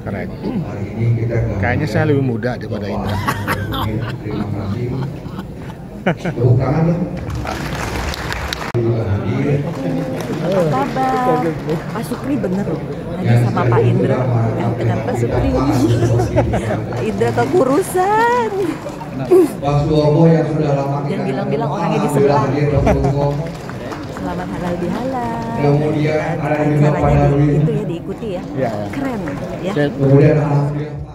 Keren. Hari ini kita Kayaknya saya lebih muda daripada Indra. Terima kasih. Tepuk tangan dong. Juga hadir. Apa kabar? Pak Supri bener loh, lagi sama Pak Indra dengan Pak Supri. Pak Indra kekurusan. Pak Suwomo yang sudah lama kita Dan bilang-bilang orangnya di Alhamdulillah sebelah. hadir, Pak Suwomo. Selamat halal bihalal. Kemudian ada juga Pak Caranya Darwin. itu ya diikuti ya. Iya. Keren ya. Kemudian alhamdulillah Pak.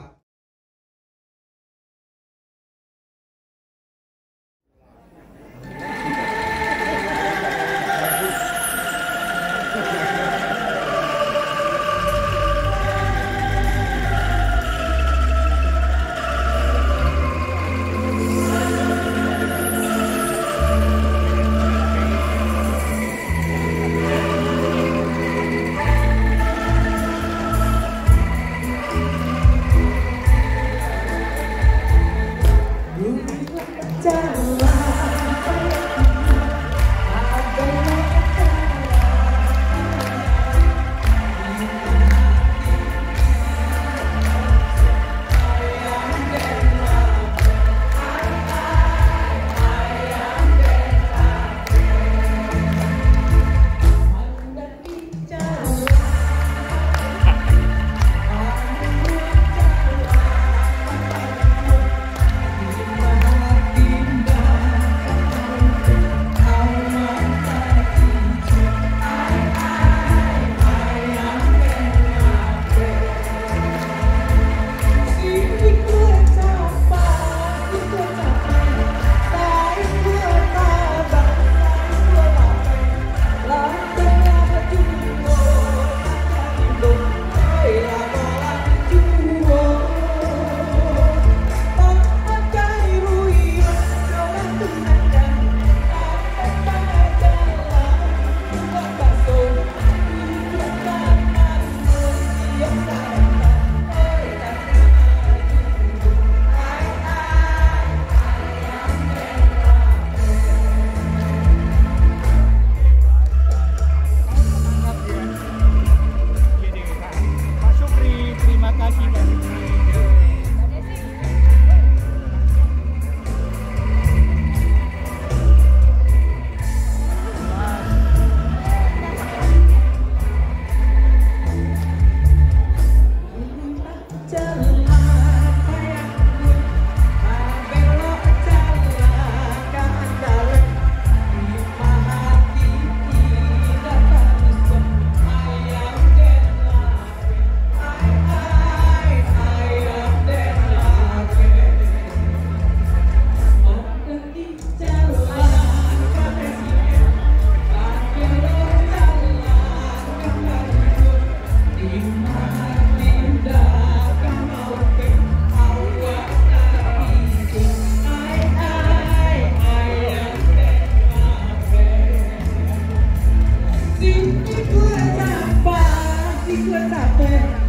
Gue capek